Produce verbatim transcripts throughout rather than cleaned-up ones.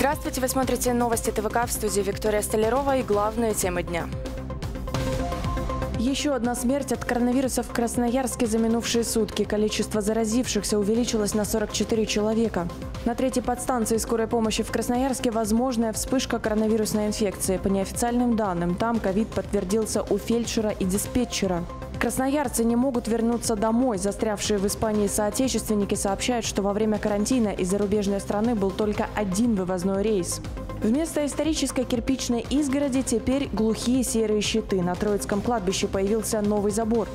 Здравствуйте, вы смотрите новости ТВК, в студии Виктория Столярова и главные темы дня. Еще одна смерть от коронавируса в Красноярске за минувшие сутки. Количество заразившихся увеличилось на сорок четыре человека. На третьей подстанции скорой помощи в Красноярске возможная вспышка коронавирусной инфекции. По неофициальным данным, там ковид подтвердился у фельдшера и диспетчера. Красноярцы не могут вернуться домой. Застрявшие в Испании соотечественники сообщают, что во время карантина из зарубежной страны был только один вывозной рейс. Вместо исторической кирпичной изгороди теперь глухие серые щиты. На Троицком кладбище появился новый забор.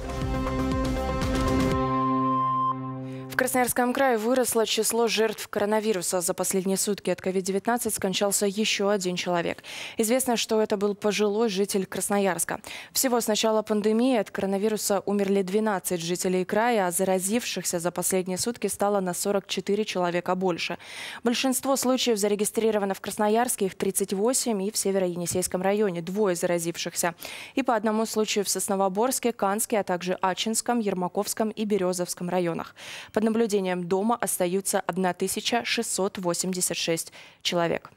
В Красноярском крае выросло число жертв коронавируса. За последние сутки от ковид девятнадцать скончался еще один человек. Известно, что это был пожилой житель Красноярска. Всего с начала пандемии от коронавируса умерли двенадцать жителей края, а заразившихся за последние сутки стало на сорок четыре человека больше. Большинство случаев зарегистрировано в Красноярске, их тридцать восемь, и в Северо-Енисейском районе двое заразившихся. И по одному случаю в Сосновоборске, Канске, а также Ачинском, Ермаковском и Березовском районах. Под наблюдением дома остаются тысяча шестьсот восемьдесят шесть человек.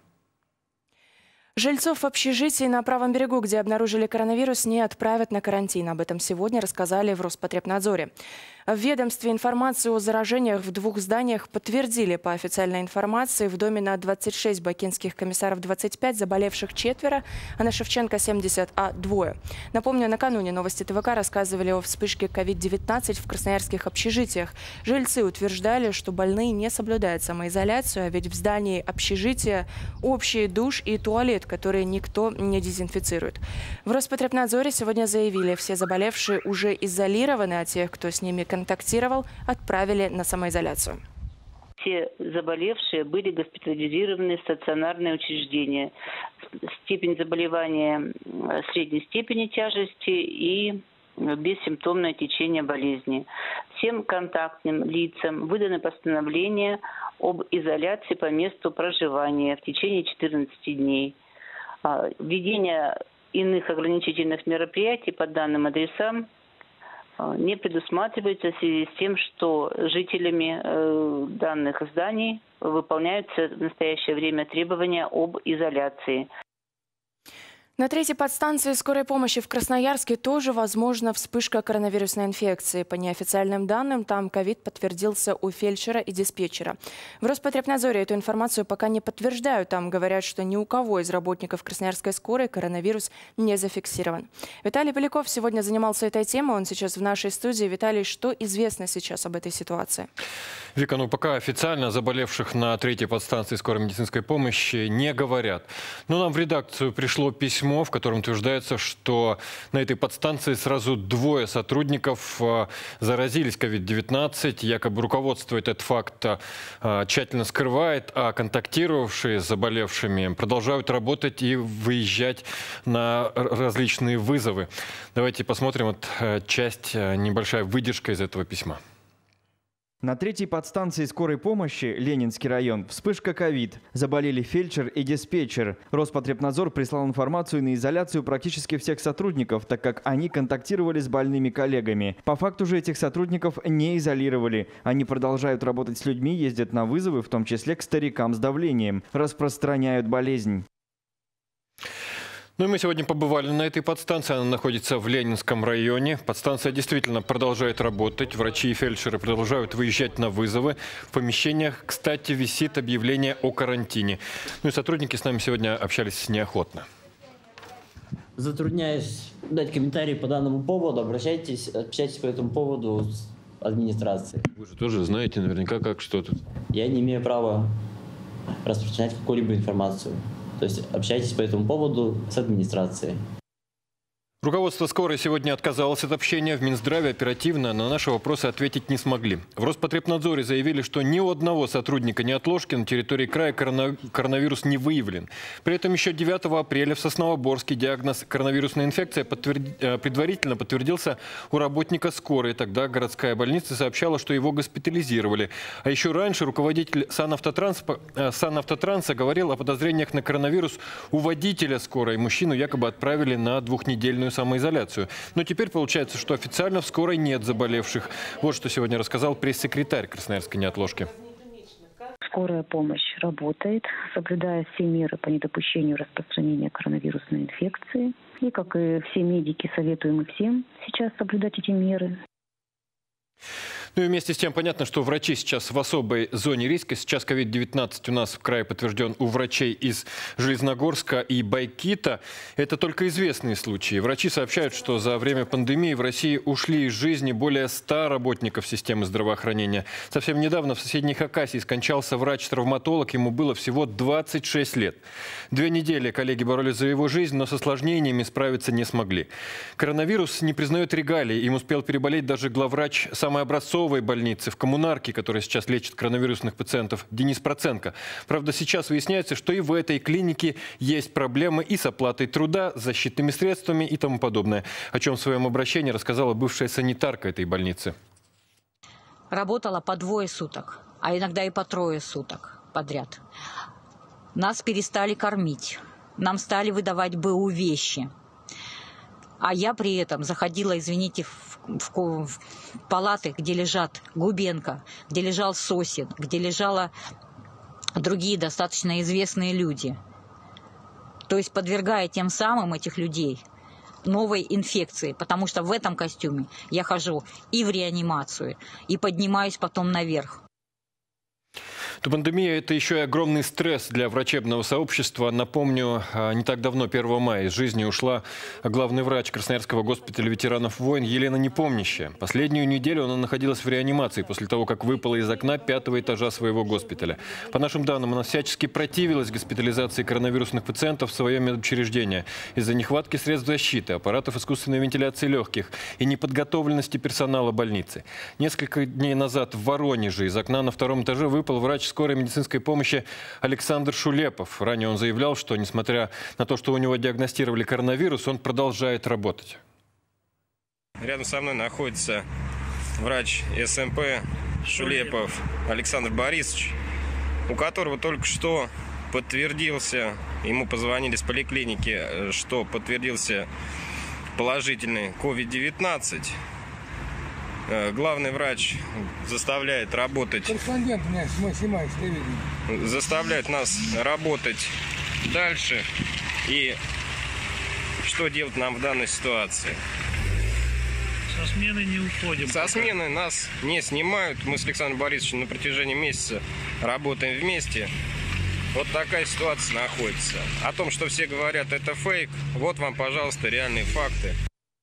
Жильцов в общежитии на правом берегу, где обнаружили коронавирус, не отправят на карантин. Об этом сегодня рассказали в Роспотребнадзоре. В ведомстве информацию о заражениях в двух зданиях подтвердили. По официальной информации, в доме на двадцать шесть, Бакинских комиссаров двадцать пять, заболевших четверо, а на Шевченко семьдесят, а двое. Напомню, накануне новости ТВК рассказывали о вспышке ковид девятнадцать в красноярских общежитиях. Жильцы утверждали, что больные не соблюдают самоизоляцию, а ведь в здании общежития общий душ и туалет, которые никто не дезинфицирует. В Роспотребнадзоре сегодня заявили, все заболевшие уже изолированы, а тех, кто с ними контактировал, отправили на самоизоляцию. Все заболевшие были госпитализированы в стационарные учреждения. Степень заболевания средней степени тяжести и бессимптомное течение болезни. Всем контактным лицам выданы постановления об изоляции по месту проживания в течение четырнадцати дней. Введение иных ограничительных мероприятий по данным адресам не предусматривается в связи с тем, что жителями данных зданий выполняются в настоящее время требования об изоляции. На третьей подстанции скорой помощи в Красноярске тоже возможна вспышка коронавирусной инфекции. По неофициальным данным, там ковид подтвердился у фельдшера и диспетчера. В Роспотребнадзоре эту информацию пока не подтверждают. Там говорят, что ни у кого из работников Красноярской скорой коронавирус не зафиксирован. Виталий Поляков сегодня занимался этой темой. Он сейчас в нашей студии. Виталий, что известно сейчас об этой ситуации? Вика, ну пока официально заболевших на третьей подстанции скорой медицинской помощи не говорят. Но нам в редакцию пришло письмо, в котором утверждается, что на этой подстанции сразу двое сотрудников заразились ковид девятнадцать. Якобы руководство этот факт тщательно скрывает, а контактировавшие с заболевшими продолжают работать и выезжать на различные вызовы. Давайте посмотрим вот часть, небольшая выдержка из этого письма. На третьей подстанции скорой помощи, Ленинский район, вспышка ковид. Заболели фельдшер и диспетчер. Роспотребнадзор прислал информацию на изоляцию практически всех сотрудников, так как они контактировали с больными коллегами. По факту же этих сотрудников не изолировали. Они продолжают работать с людьми, ездят на вызовы, в том числе к старикам с давлением. Распространяют болезнь. Ну и мы сегодня побывали на этой подстанции. Она находится в Ленинском районе. Подстанция действительно продолжает работать. Врачи и фельдшеры продолжают выезжать на вызовы. В помещениях, кстати, висит объявление о карантине. Ну и сотрудники с нами сегодня общались неохотно. Затрудняюсь дать комментарии по данному поводу. Обращайтесь, общайтесь по этому поводу с администрацией. Вы же тоже знаете наверняка, как что тут. Я не имею права распространять какую-либо информацию. То есть общайтесь по этому поводу с администрацией. Руководство скорой сегодня отказалось от общения. В Минздраве оперативно на наши вопросы ответить не смогли. В Роспотребнадзоре заявили, что ни у одного сотрудника неотложки на территории края коронавирус не выявлен. При этом еще девятого апреля в Сосновоборске диагноз коронавирусная инфекция подтверди... предварительно подтвердился у работника скорой. Тогда городская больница сообщала, что его госпитализировали. А еще раньше руководитель Санавтотранса, Санавтотранса говорил о подозрениях на коронавирус у водителя скорой. Мужчину якобы отправили на двухнедельную самоизоляцию. Но теперь получается, что официально в скорой нет заболевших. Вот что сегодня рассказал пресс-секретарь Красноярской неотложки. Скорая помощь работает, соблюдая все меры по недопущению распространения коронавирусной инфекции. И, как и все медики, советуем и всем сейчас соблюдать эти меры. Ну и вместе с тем понятно, что врачи сейчас в особой зоне риска. Сейчас ковид девятнадцать у нас в крае подтвержден у врачей из Железногорска и Байкита. Это только известные случаи. Врачи сообщают, что за время пандемии в России ушли из жизни более ста работников системы здравоохранения. Совсем недавно в соседней Хакасии скончался врач-травматолог. Ему было всего двадцать шесть лет. Две недели коллеги боролись за его жизнь, но с осложнениями справиться не смогли. Коронавирус не признает регалий. Им успел переболеть даже главврач самой образцовой больницы в Коммунарке, которая сейчас лечит коронавирусных пациентов, Денис Проценко. Правда, сейчас выясняется, что и в этой клинике есть проблемы и с оплатой труда, с защитными средствами и тому подобное. О чем в своем обращении рассказала бывшая санитарка этой больницы. Работала по двое суток, а иногда и по трое суток подряд. Нас перестали кормить, нам стали выдавать БУ вещи. А я при этом заходила, извините, в, в, в палаты, где лежат Губенко, где лежал Сосин, где лежали другие достаточно известные люди. То есть подвергая тем самым этих людей новой инфекции, потому что в этом костюме я хожу и в реанимацию, и поднимаюсь потом наверх. То пандемия – это еще и огромный стресс для врачебного сообщества. Напомню, не так давно, первого мая, из жизни ушла главный врач Красноярского госпиталя ветеранов войн Елена Непомнящая. Последнюю неделю она находилась в реанимации после того, как выпала из окна пятого этажа своего госпиталя. По нашим данным, она всячески противилась госпитализации коронавирусных пациентов в свое медучреждение из-за нехватки средств защиты, аппаратов искусственной вентиляции легких и неподготовленности персонала больницы. Несколько дней назад в Воронеже из окна на втором этаже выпал врач скорой медицинской помощи Александр Шулепов. Ранее он заявлял, что, несмотря на то, что у него диагностировали коронавирус, он продолжает работать. Рядом со мной находится врач эс эм пэ Шулепов Александр Борисович, у которого только что подтвердился, ему позвонили с поликлиники, что подтвердился положительный ковид девятнадцать. Главный врач заставляет работать, заставляет нас работать дальше. И что делать нам в данной ситуации? Со смены не уходим. Со смены нас не снимают. Мы с Александром Борисовичем на протяжении месяца работаем вместе. Вот такая ситуация находится. О том, что все говорят, это фейк, вот вам, пожалуйста, реальные факты.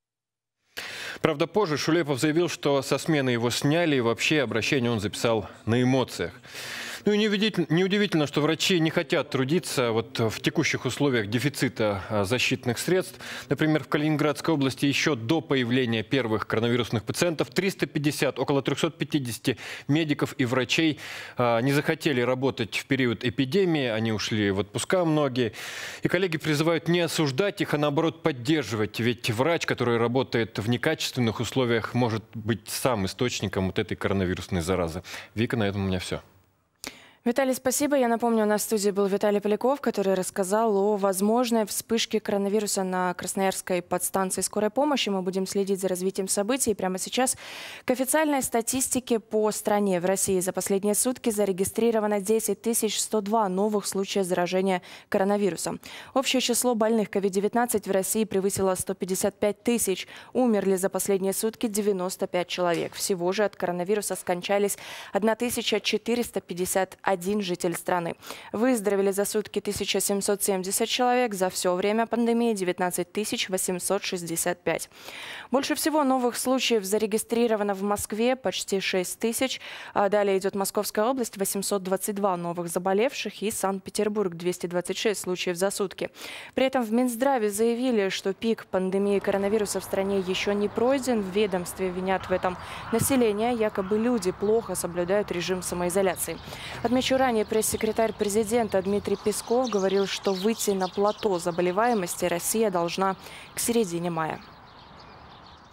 Правда, позже Шулепов заявил, что со смены его сняли, и вообще обращение он записал на эмоциях. Ну и неудивительно, что врачи не хотят трудиться вот в текущих условиях дефицита защитных средств. Например, в Калининградской области еще до появления первых коронавирусных пациентов триста пятьдесят, около трёхсот пятидесяти медиков и врачей не захотели работать в период эпидемии. Они ушли в отпуска многие. И коллеги призывают не осуждать их, а наоборот поддерживать. Ведь врач, который работает в некачественных условиях, может быть сам источником вот этой коронавирусной заразы. Вика, на этом у меня все. Виталий, спасибо. Я напомню, у нас в студии был Виталий Поляков, который рассказал о возможной вспышке коронавируса на Красноярской подстанции скорой помощи. Мы будем следить за развитием событий. Прямо сейчас к официальной статистике по стране. В России за последние сутки зарегистрировано десять тысяч сто два новых случая заражения коронавирусом. Общее число больных ковид девятнадцать в России превысило сто пятьдесят пять тысяч. Умерли за последние сутки девяносто пять человек. Всего же от коронавируса скончались тысяча четыреста пятьдесят один житель страны. Выздоровели за сутки тысяча семьсот семьдесят человек. За все время пандемии девятнадцать тысяч восемьсот шестьдесят пять. Больше всего новых случаев зарегистрировано в Москве, почти шесть тысяч. Далее идет Московская область, восемьсот двадцать два новых заболевших, и Санкт-Петербург, двести двадцать шесть случаев за сутки. При этом в Минздраве заявили, что пик пандемии коронавируса в стране еще не пройден. В ведомстве винят в этом население. Якобы люди плохо соблюдают режим самоизоляции. Отмечу, ранее пресс-секретарь президента Дмитрий Песков говорил, что выйти на плато заболеваемости Россия должна к середине мая.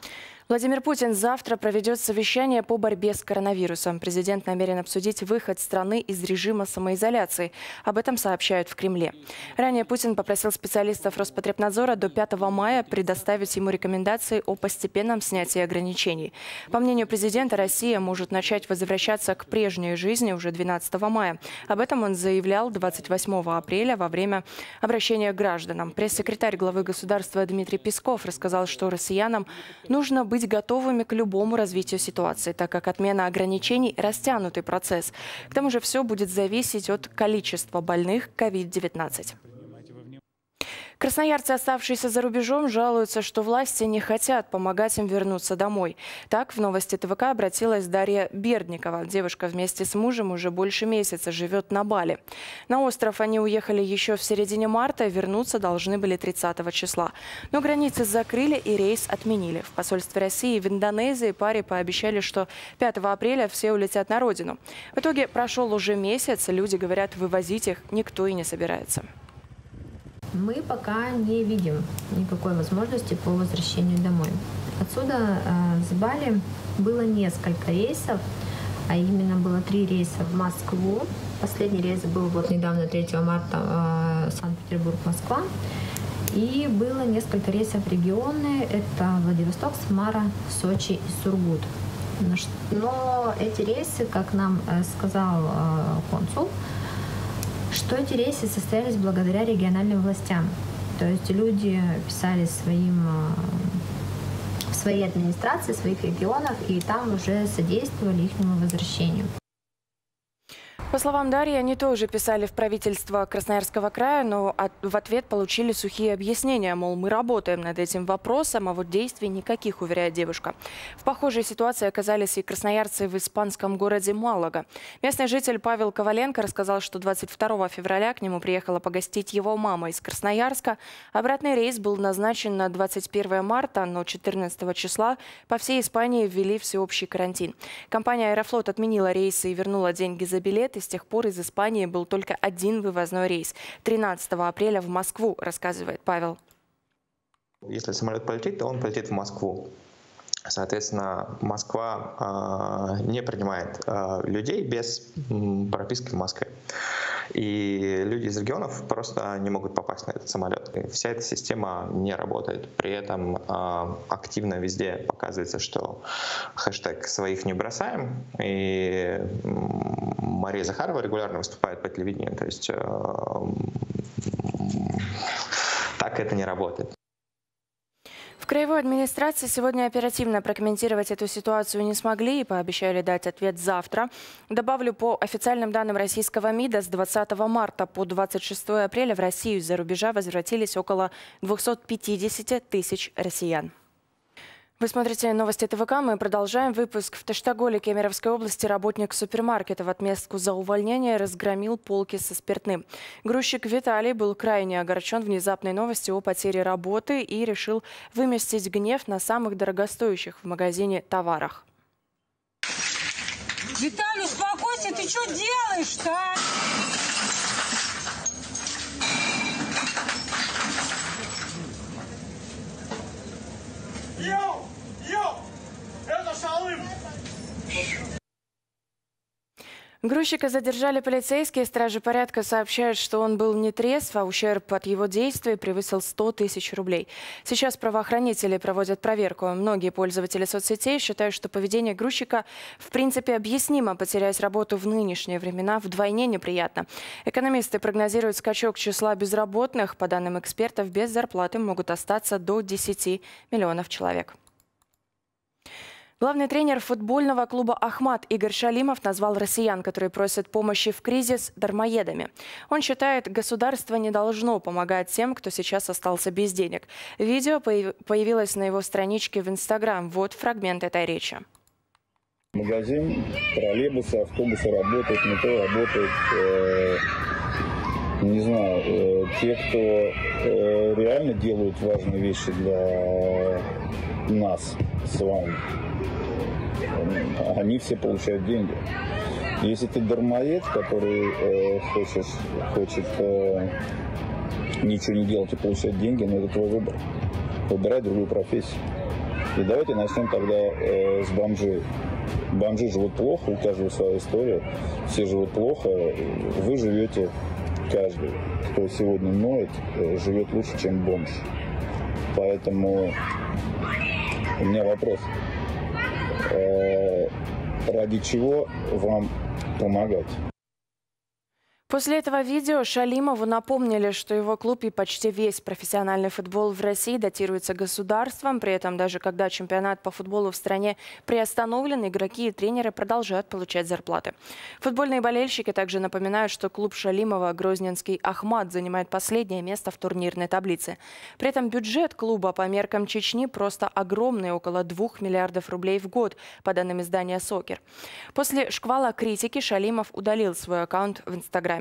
Владимир Путин завтра проведет совещание по борьбе с коронавирусом. Президент намерен обсудить выход страны из режима самоизоляции. Об этом сообщают в Кремле. Ранее Путин попросил специалистов Роспотребнадзора до пятого мая предоставить ему рекомендации о постепенном снятии ограничений. По мнению президента, Россия может начать возвращаться к прежней жизни уже двенадцатого мая. Об этом он заявлял двадцать восьмого апреля во время обращения к гражданам. Пресс-секретарь главы государства Дмитрий Песков рассказал, что россиянам нужно быть быть готовыми к любому развитию ситуации, так как отмена ограничений – растянутый процесс. К тому же все будет зависеть от количества больных ковид девятнадцать. Красноярцы, оставшиеся за рубежом, жалуются, что власти не хотят помогать им вернуться домой. Так в новости ТВК обратилась Дарья Бердникова. Девушка вместе с мужем уже больше месяца живет на Бали. На остров они уехали еще в середине марта, вернуться должны были тридцатого числа. Но границы закрыли и рейс отменили. В посольстве России в Индонезии паре пообещали, что пятого апреля все улетят на родину. В итоге прошел уже месяц, люди говорят, вывозить их никто и не собирается. Мы пока не видим никакой возможности по возвращению домой. Отсюда э, с Бали было несколько рейсов, а именно было три рейса в Москву. Последний рейс был вот недавно, третьего марта, э, Санкт-Петербург-Москва. И было несколько рейсов в регионы. Это Владивосток, Самара, Сочи и Сургут. Но эти рейсы, как нам э, сказал э, консул, что эти рейсы состоялись благодаря региональным властям. То есть люди писали своим, в своей администрации, в своих регионах, и там уже содействовали их возвращению. По словам Дарьи, они тоже писали в правительство Красноярского края, но в ответ получили сухие объяснения, мол, мы работаем над этим вопросом, а вот действий никаких, уверяет девушка. В похожей ситуации оказались и красноярцы в испанском городе Малага. Местный житель Павел Коваленко рассказал, что двадцать второго февраля к нему приехала погостить его мама из Красноярска. Обратный рейс был назначен на двадцать первое марта, но четырнадцатого числа по всей Испании ввели всеобщий карантин. Компания «Аэрофлот» отменила рейсы и вернула деньги за билет. И с тех пор из Испании был только один вывозной рейс – тринадцатого апреля в Москву, рассказывает Павел. Если самолет полетит, то он полетит в Москву. Соответственно, Москва э, не принимает э, людей без э, прописки в Москве. И люди из регионов просто не могут попасть на этот самолет. И вся эта система не работает. При этом э, активно везде показывается, что хэштег «своих не бросаем». И э, Мария Захарова регулярно выступает по телевидению. То есть э, так это не работает. В краевой администрации сегодня оперативно прокомментировать эту ситуацию не смогли и пообещали дать ответ завтра. Добавлю, по официальным данным российского МИДа, с двадцатого марта по двадцать шестое апреля в Россию из-за рубежа возвратились около двухсот пятидесяти тысяч россиян. Вы смотрите новости ТВК. Мы продолжаем выпуск. В Таштаголе Кемеровской области работник супермаркета в отместку за увольнение разгромил полки со спиртным. Грузчик Виталий был крайне огорчен внезапной новостью о потере работы и решил выместить гнев на самых дорогостоящих в магазине товарах. Виталий, успокойся, ты что делаешь-то? Йоу! Йоу! Это Шалым! Грузчика задержали полицейские. Стражи порядка сообщают, что он был не трезв, а ущерб от его действий превысил сто тысяч рублей. Сейчас правоохранители проводят проверку. Многие пользователи соцсетей считают, что поведение грузчика в принципе объяснимо. Потерять работу в нынешние времена вдвойне неприятно. Экономисты прогнозируют скачок числа безработных. По данным экспертов, без зарплаты могут остаться до десяти миллионов человек. Главный тренер футбольного клуба «Ахмат» Игорь Шалимов назвал россиян, которые просят помощи в кризис, дармоедами. Он считает, государство не должно помогать тем, кто сейчас остался без денег. Видео появилось на его страничке в Инстаграм. Вот фрагмент этой речи. Магазин, троллейбусы, автобусы работают, метро работает. Э, не знаю, э, те, кто э, реально делают важные вещи для нас с вами, они все получают деньги. Если ты дармоед, который э, хочешь, хочет э, ничего не делать и получать деньги, но это твой выбор. Выбирай другую профессию. И давайте начнем тогда э, с бомжей. Бомжи живут плохо, у каждого своя история, все живут плохо, вы живете, каждый, кто сегодня ноет, живет лучше, чем бомж. Поэтому у меня вопрос, э, ради чего вам помогать? После этого видео Шалимову напомнили, что его клуб и почти весь профессиональный футбол в России датируется государством. При этом даже когда чемпионат по футболу в стране приостановлен, игроки и тренеры продолжают получать зарплаты. Футбольные болельщики также напоминают, что клуб Шалимова «Грозненский Ахмат» занимает последнее место в турнирной таблице. При этом бюджет клуба по меркам Чечни просто огромный – около двух миллиардов рублей в год, по данным издания «Сокер». После шквала критики Шалимов удалил свой аккаунт в Инстаграме.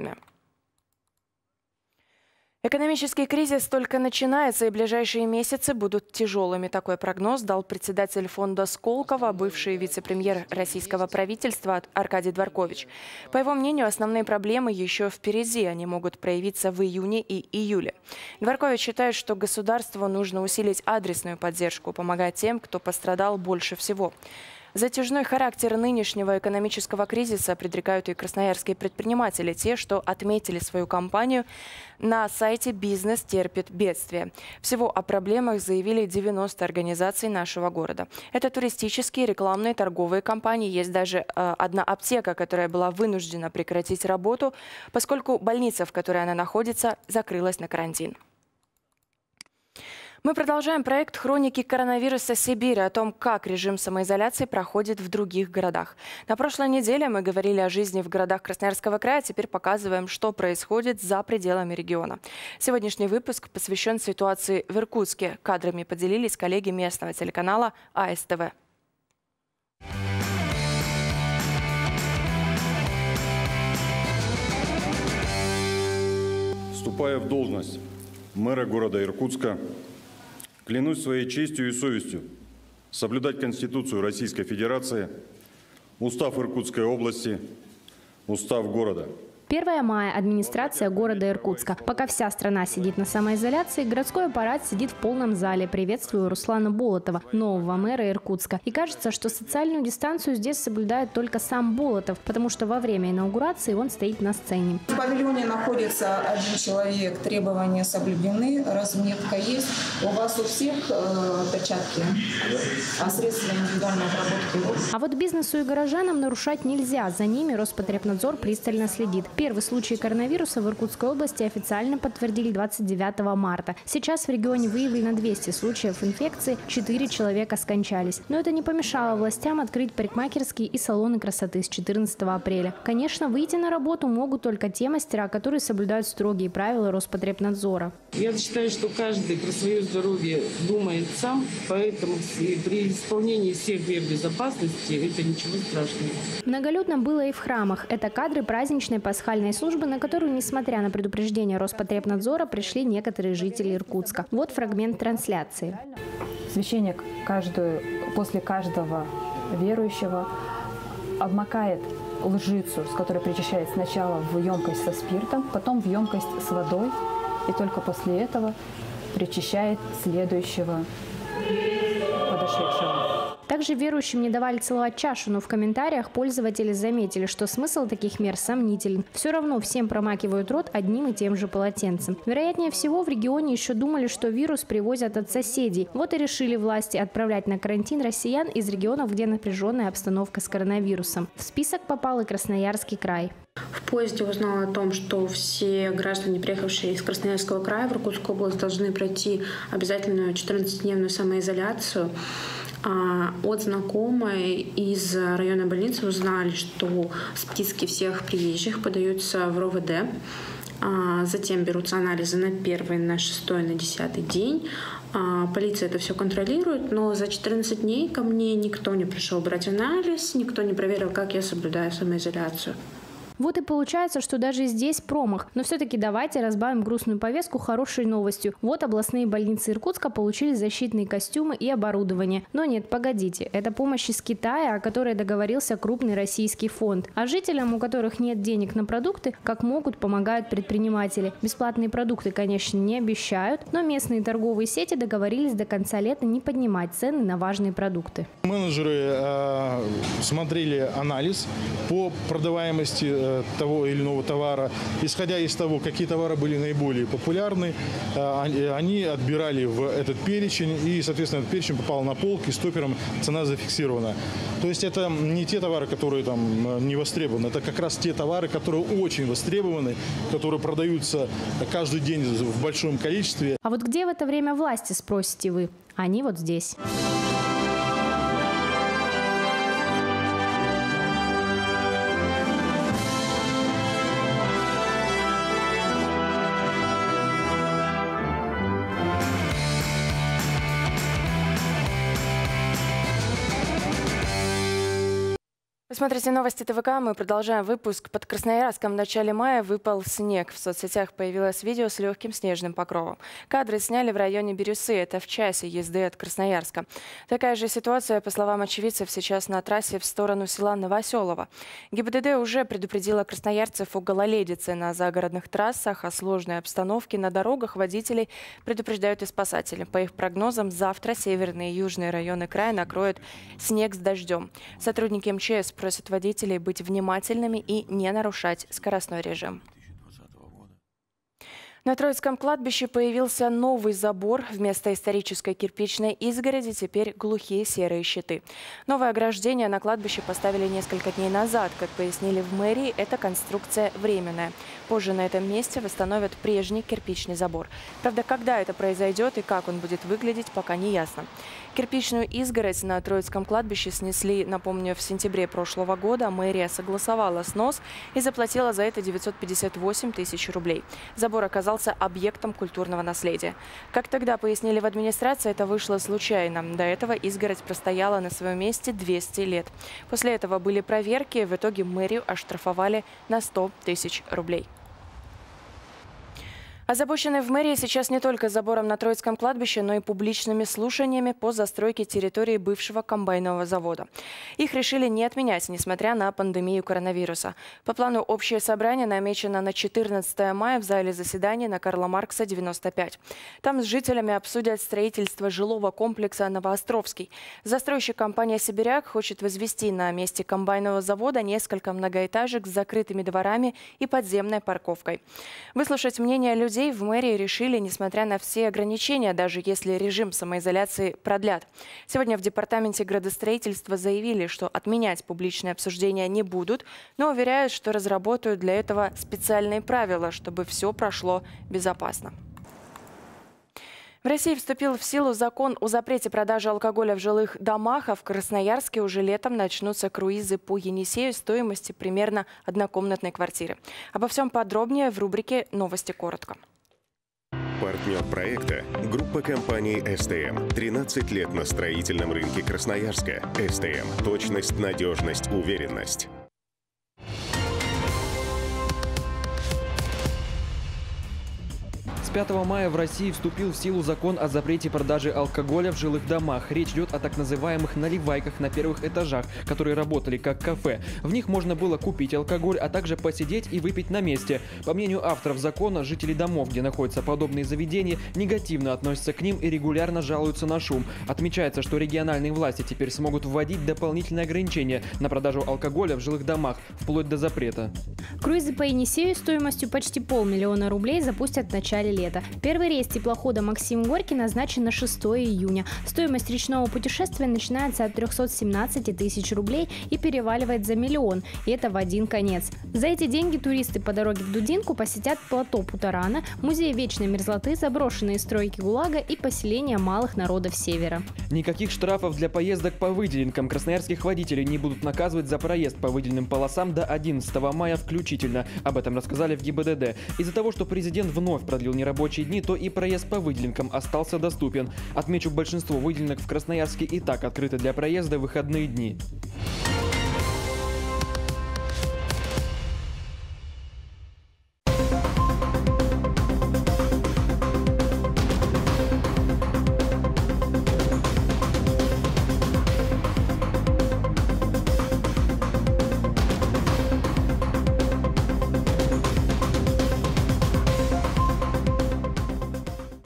Экономический кризис только начинается, и ближайшие месяцы будут тяжелыми. Такой прогноз дал председатель фонда Сколково, бывший вице-премьер российского правительства Аркадий Дворкович. По его мнению, основные проблемы еще впереди. Они могут проявиться в июне и июле. Дворкович считает, что государству нужно усилить адресную поддержку, помогать тем, кто пострадал больше всего. Затяжной характер нынешнего экономического кризиса предрекают и красноярские предприниматели, те, что отметили свою кампанию на сайте «Бизнес терпит бедствие». Всего о проблемах заявили девяносто организаций нашего города. Это туристические, рекламные, торговые компании. Есть даже э, одна аптека, которая была вынуждена прекратить работу, поскольку больница, в которой она находится, закрылась на карантин. Мы продолжаем проект «Хроники коронавируса Сибири» о том, как режим самоизоляции проходит в других городах. На прошлой неделе мы говорили о жизни в городах Красноярского края, теперь показываем, что происходит за пределами региона. Сегодняшний выпуск посвящен ситуации в Иркутске. Кадрами поделились коллеги местного телеканала А Эс Тэ Вэ. Вступая в должность мэра города Иркутска, клянусь своей честью и совестью соблюдать Конституцию Российской Федерации, Устав Иркутской области, Устав города. первое мая. Администрация города Иркутска. Пока вся страна сидит на самоизоляции, городской аппарат сидит в полном зале. Приветствую Руслана Болотова, нового мэра Иркутска. И кажется, что социальную дистанцию здесь соблюдает только сам Болотов, потому что во время инаугурации он стоит на сцене. В павильоне находится один человек, требования соблюдены, разметка есть. У вас у всех э, перчатки, а средства индивидуальной обработки. А вот бизнесу и горожанам нарушать нельзя. За ними Роспотребнадзор пристально следит. Первый случай коронавируса в Иркутской области официально подтвердили двадцать девятого марта. Сейчас в регионе выявлено двести случаев инфекции, четыре человека скончались. Но это не помешало властям открыть парикмахерские и салоны красоты с четырнадцатого апреля. Конечно, выйти на работу могут только те мастера, которые соблюдают строгие правила Роспотребнадзора. Я считаю, что каждый про свое здоровье думает сам, поэтому при исполнении всех мер безопасности это ничего страшного. Многолюдно было и в храмах. Это кадры праздничной пасхальной службы, на которую, несмотря на предупреждение Роспотребнадзора, пришли некоторые жители Иркутска. Вот фрагмент трансляции. Священник каждую, после каждого верующего обмакает лжицу, с которой причащает сначала в емкость со спиртом, потом в емкость с водой, и только после этого причащает следующего подошедшего. Также верующим не давали целовать чашу, но в комментариях пользователи заметили, что смысл таких мер сомнителен. Все равно всем промакивают рот одним и тем же полотенцем. Вероятнее всего, в регионе еще думали, что вирус привозят от соседей. Вот и решили власти отправлять на карантин россиян из регионов, где напряженная обстановка с коронавирусом. В список попал и Красноярский край. В поезде узнала о том, что все граждане, приехавшие из Красноярского края в Иркутскую область, должны пройти обязательную четырнадцатидневную самоизоляцию. От знакомой из районной больницы узнали, что списки всех приезжих подаются в Ро Вэ Дэ. Затем берутся анализы на первый, на шестой, на десятый день. Полиция это все контролирует, но за четырнадцать дней ко мне никто не пришел брать анализ, никто не проверил, как я соблюдаю самоизоляцию. Вот и получается, что даже здесь промах. Но все-таки давайте разбавим грустную повестку хорошей новостью. Вот областные больницы Иркутска получили защитные костюмы и оборудование. Но нет, погодите, это помощь из Китая, о которой договорился крупный российский фонд. А жителям, у которых нет денег на продукты, как могут, помогают предприниматели. Бесплатные продукты, конечно, не обещают, но местные торговые сети договорились до конца лета не поднимать цены на важные продукты. Менеджеры э, смотрели анализ по продаваемости э, того или иного товара. Исходя из того, какие товары были наиболее популярны, э, они отбирали в этот перечень, и, соответственно, этот перечень попал на полки, стопером цена зафиксирована. То есть это не те товары, которые там не востребованы, это как раз те товары, которые очень востребованы, которые продаются каждый день в большом количестве. А вот где в это время власти, спросите вы? Они вот здесь. Смотрите новости ТВК. Мы продолжаем выпуск. Под Красноярском в начале мая выпал снег. В соцсетях появилось видео с легким снежным покровом. Кадры сняли в районе Бирюсы. Это в часе езды от Красноярска. Такая же ситуация, по словам очевидцев, сейчас на трассе в сторону села Новоселово. ГИБДД уже предупредила красноярцев о гололедице на загородных трассах, о сложной обстановке на дорогах. Водителей предупреждают и спасатели. По их прогнозам, завтра северные и южные районы края накроют снег с дождем. Сотрудники МЧС просят водителей быть внимательными и не нарушать скоростной режим. На Троицком кладбище появился новый забор. Вместо исторической кирпичной изгороди теперь глухие серые щиты. Новое ограждение на кладбище поставили несколько дней назад. Как пояснили в мэрии, эта конструкция временная. Позже на этом месте восстановят прежний кирпичный забор. Правда, когда это произойдет и как он будет выглядеть, пока не ясно. Кирпичную изгородь на Троицком кладбище снесли, напомню, в сентябре прошлого года. Мэрия согласовала снос и заплатила за это девятьсот пятьдесят восемь тысяч рублей. Забор оказался объектом культурного наследия. Как тогда пояснили в администрации, это вышло случайно. До этого изгородь простояла на своем месте двести лет. После этого были проверки. В итоге мэрию оштрафовали на сто тысяч рублей. Озабочены в мэрии сейчас не только забором на Троицком кладбище, но и публичными слушаниями по застройке территории бывшего комбайнового завода. Их решили не отменять, несмотря на пандемию коронавируса. По плану общее собрание намечено на четырнадцатое мая в зале заседаний на Карла Маркса, девяносто пять. Там с жителями обсудят строительство жилого комплекса «Новоостровский». Застройщик компания «Сибиряк» хочет возвести на месте комбайнового завода несколько многоэтажек с закрытыми дворами и подземной парковкой. Выслушать мнение людей в мэрии решили, несмотря на все ограничения, даже если режим самоизоляции продлят. Сегодня в департаменте градостроительства заявили, что отменять публичные обсуждения не будут, но уверяют, что разработают для этого специальные правила, чтобы все прошло безопасно. В России вступил в силу закон о запрете продажи алкоголя в жилых домах, а в Красноярске уже летом начнутся круизы по Енисею стоимостью примерно однокомнатной квартиры. Обо всем подробнее в рубрике «Новости коротко». Партнер проекта – группа компаний СТМ. тринадцать лет на строительном рынке Красноярска. СТМ. Точность, надежность, уверенность. С пятого мая в России вступил в силу закон о запрете продажи алкоголя в жилых домах. Речь идет о так называемых наливайках на первых этажах, которые работали как кафе. В них можно было купить алкоголь, а также посидеть и выпить на месте. По мнению авторов закона, жители домов, где находятся подобные заведения, негативно относятся к ним и регулярно жалуются на шум. Отмечается, что региональные власти теперь смогут вводить дополнительные ограничения на продажу алкоголя в жилых домах, вплоть до запрета. Круизы по Енисею стоимостью почти полмиллиона рублей запустят в начале лета. Первый рейс теплохода «Максим Горький» назначен на шестое июня. Стоимость речного путешествия начинается от трёхсот семнадцати тысяч рублей и переваливает за миллион. И это в один конец. За эти деньги туристы по дороге в Дудинку посетят плато Путарана, музей вечной мерзлоты, заброшенные стройки ГУЛАГа и поселения малых народов Севера. Никаких штрафов для поездок по выделенкам. Красноярских водителей не будут наказывать за проезд по выделенным полосам до одиннадцатого мая включительно. Об этом рассказали в ГИБДД. Из-за того, что президент вновь продлил нерабочие рабочие дни, то и проезд по выделенкам остался доступен. Отмечу, большинство выделенок в Красноярске и так открыты для проезда в выходные дни.